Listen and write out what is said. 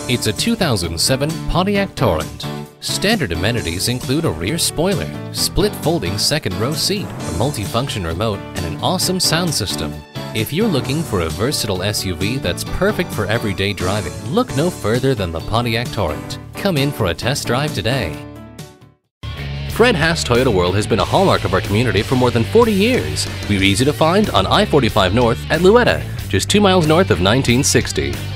It's a 2007 Pontiac Torrent. Standard amenities include a rear spoiler, split folding second row seat, a multifunction remote, and an awesome sound system. If you're looking for a versatile SUV that's perfect for everyday driving, look no further than the Pontiac Torrent. Come in for a test drive today. Fred Haas Toyota World has been a hallmark of our community for more than 40 years. We're easy to find on I-45 North at Luetta, just 2 miles north of 1960.